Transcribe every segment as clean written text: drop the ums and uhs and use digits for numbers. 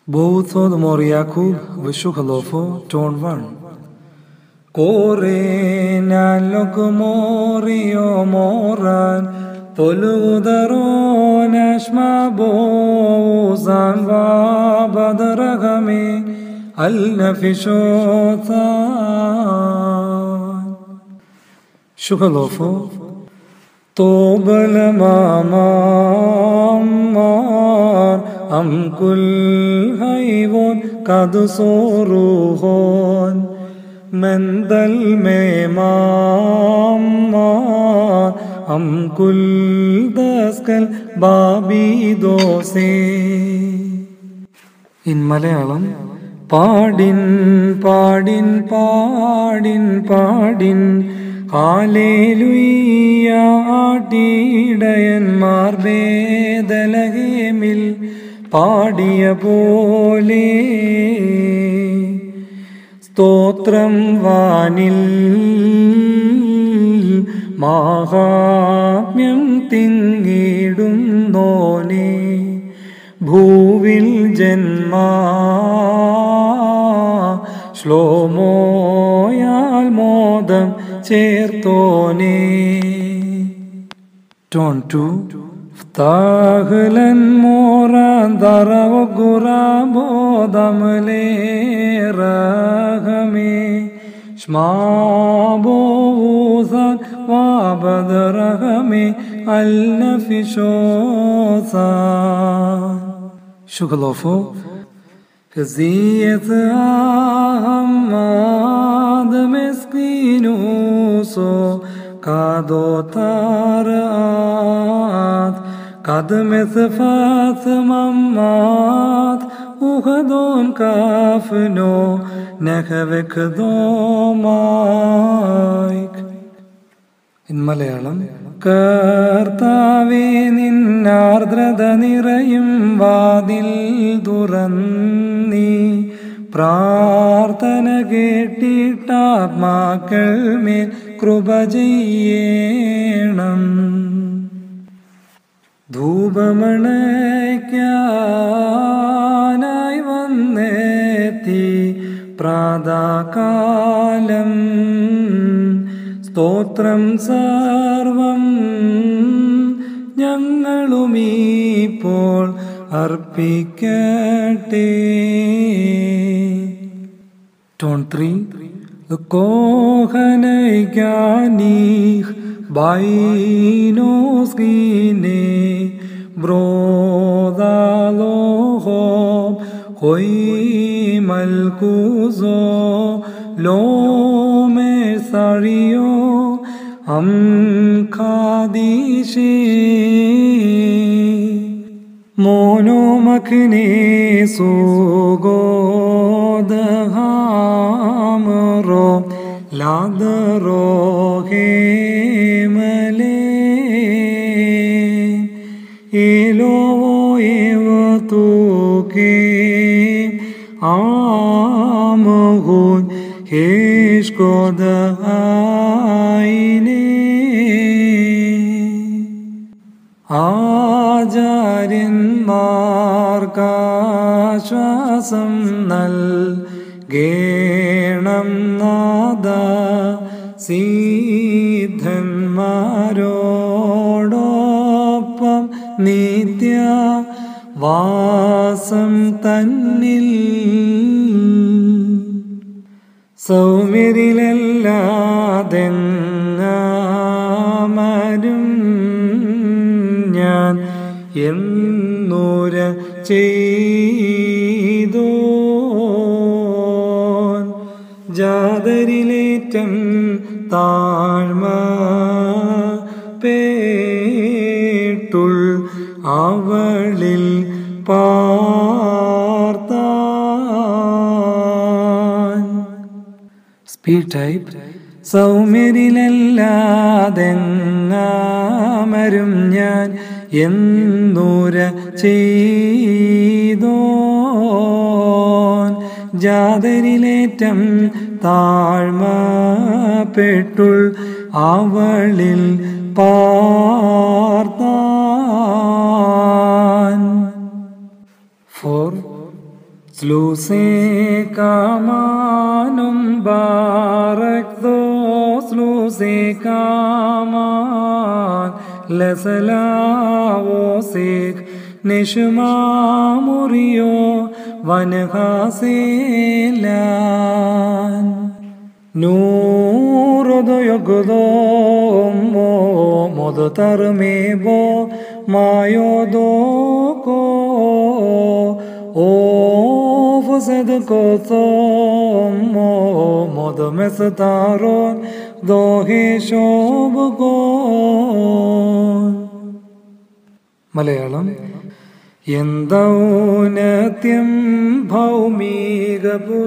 Bovutho of Mor yakoob with shuhlopho, tone 1. Korena lokumorio moran, toludaron ashma bozan va badragami, al nafishotan. Shuhlopho. طوبى مامار أم كل هيبون قد صروخون من ذا المامار أم كل دسكال بابي دوسي. In Malayalam, പാടിൻ പാടിൻ പാടിൻ പാടിൻ ഹല്ലേലൂയ ആട്ടിടയന്മാർ ബേദലഹേമിൽ പാടിയ പോലെ സ്തോത്രം വാനിൽ മാഹാത്മ്യം തിങ്ങിടുന്നോനെ ഭൂവിൽ ജന്മാ ശ്ലോമോയാൽ മോദം ചേർത്തോനെ. Tone 2. ftahlan moran daravgurabo damle rahame shmabozan wabadrahame al-nafishosan. Shuhlopho. seethe ahmad meskinuso kadotarat kadmethfat mammat uhadon kafno nekavekdomaik. In Malayalam, കർത്താവേ നിന്നാർദ്രത നിറയും വാതിൽ തുറന്നീ പ്രാർത്ഥന കേട്ടിട്ടാത്മാക്കൾ മേൽ കൃപ ചെയ്യണം. ധൂപമണയ്ക്കാനായി വന്നെത്തി പ്രാതകാലം സ്തോത്രം സർവം ഞങ്ങളുമീപ്പോൾ അർപ്പിക്കട്ടെ. Tone 3. Kohanayganih bainos gine brodalohob hoi malkuzo lo mesario am kadishe monomakne sugodhamro ladro hemale elo evtuke amhud heshkodaine ആചാര്യന്മാർക്കാശ്വാസം നൽകേണം നാദ സിദ്ധന്മാരോടൊപ്പം നിത്യ വാസം തന്നിൽ സൗമ്യരിലല്ലാതെങ്ങാമരും ഞാൻ എന്നൂര ചെയ്തോൻ ജാതരിലേറ്റം താഴ്മ പേട്ടുൾ അവളിൽ പാർത്താൻ. Speed type. സൗമ്യരിലല്ലാതെങ്ങാമരും ഞാൻ എന്നൂര ചെയ്തോൻ ജാതരിലേറ്റം താഴ്മ പെട്ടുൾ അവളിൽ പാർത്താൻ. 4. Slusekamanum barakto slusekaman lesalavosik nishma murio vanhaselan Nurodo yogdomo modotarmebo mayodoko Ofsedkotomo modmestaron doheshobgon Malayalam യന്തൗനത്യം ഭൗമിക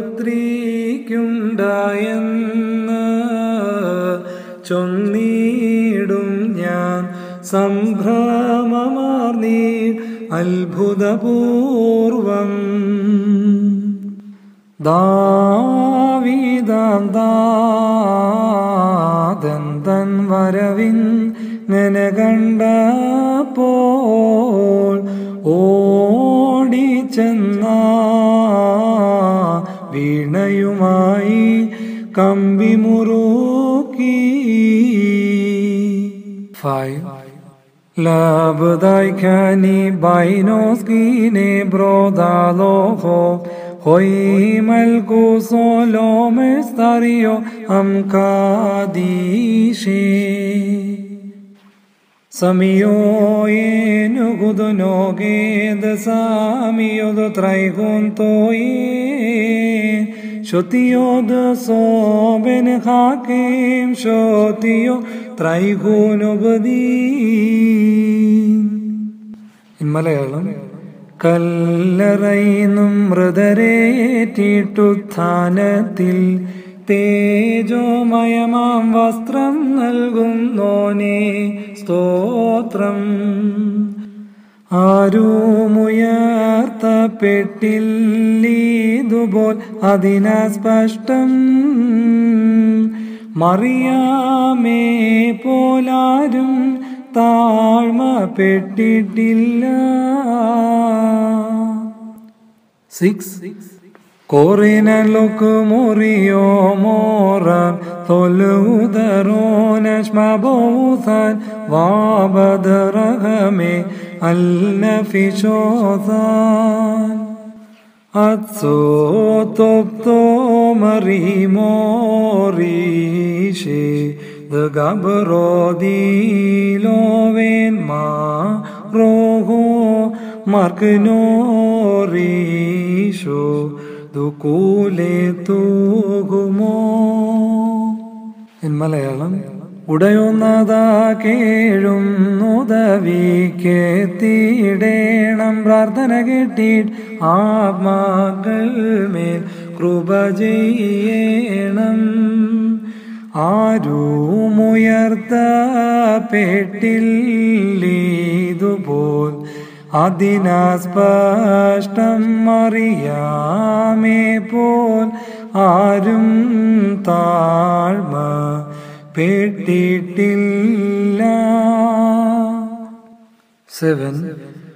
പുത്രിക്കുണ്ടായെന്ന് ചൊന്നിടും ഞാൻ സംഭ്രമമാർന്നീ അത്ഭുതപൂർവം ദാവീദാദൻ തൻ വരവിൻ കണ്ടപ്പോൾ ഓടിച്ചെന്ന വീണയുമായി കമ്പിമുറുക്കി 5 Labdaikani bainoskine brodaloho Hoi malku solo mestario amkadishe Samio enu gudunoged samiod traiguntoye Shotiod soben hakim shotio traigunobadi In Malayalam കല്ലറൈന്നും മൃതരേറ്റിട്ടുത്ഥാനത്തിൽ തേജോമയമാം വസ്ത്രം നൽകുന്നോനേ സ്തോത്രം ആരുമുയർത്തപ്പെട്ടില്ലിതുപോൽ അതിനാ സ്പഷ്ടം മറിയാമേ പോലാരും താഴ്മപ്പെട്ടിട്ടില്ല 6 Korenan lokumoriyo moran toludaronash mabothan vabadragame al-nafishotan Atsotopto marimorishe the gabrodi loven ma roho marknorisho dukule tugumo In Malayalam ഉടയുന്നതാ കേഴും ഉദവിക്കെത്തിയിടേണം പ്രാർത്ഥന കേട്ടിട്ട് ആത്മാക്കൾ മേൽ കൃപ ചെയ്യണം ആരുമുയർത്തപ്പെട്ടില്ലിതുപോൽ അതിനാ സ്പഷ്ടം അറിയാമേ പോൽ ആരും താഴ്മ പെട്ടിട്ടില്ല 7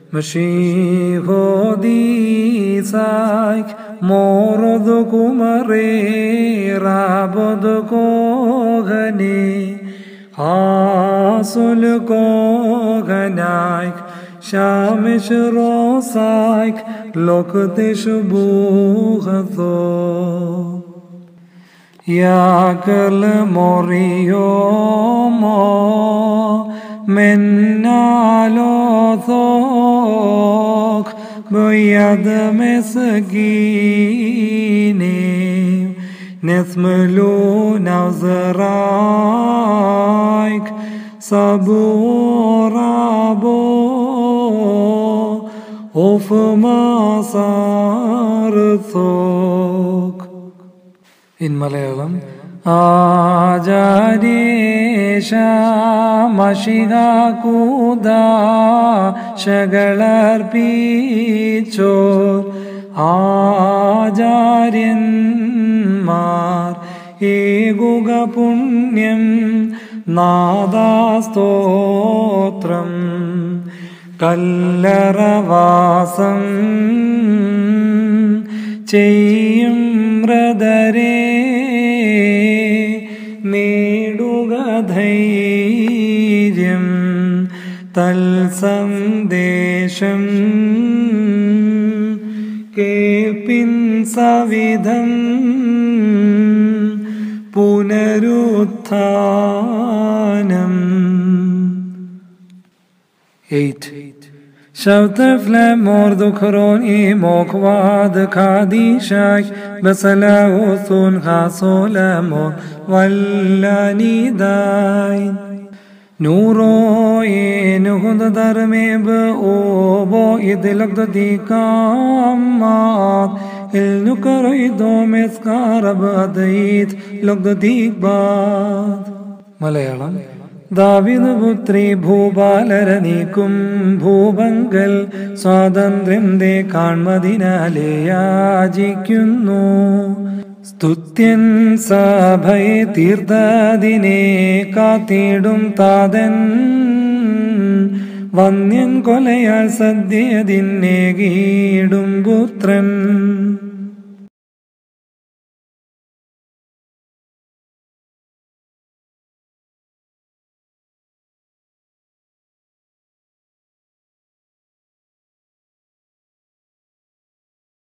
Mashihodisaic Morodukumare Rabodukogane Hasulukoganaik Shamish Rosaik Lokatishbuhatho Yakal Moriomo Mennalothok Boyad Mesagine Nethmelu Nazaraik Saburabo Ofmasarthok In Malayalam Ajaresha Mashiga Kuda Shagalarpichor Ajaryanmar Eguga Punyam Nadastotram Kallaravasan ചെയ്യും വ്രതരെ നേടുക ധൈര്യം തൽസന്ദേശം കേൾപ്പിൻ സവിധം പുനരുത്ഥാനം. 8. شوتف لمور ذكرون إيموك واد كاديشاك بسلاوثون خاصولمون ولا نداين نورو إنهد درمي بأوبو إدلق ديكامات النكريدو مسكارب أديت لق ديكبات. മലയാളം. ദാവീദ് പുത്രി ഭൂപാലരനീക്കും ഭൂപങ്കൽ സ്വാതന്ത്ര്യം ദേ കാൺമതിനാലെ യാചിക്കുന്നു. സ്തുത്യൻ സഭയെ തീർത്തതിനെ കാത്തിടും താതൻ വന്യൻ കൊലയാൽ സദ്യതിനെ കീടും പുത്രൻ.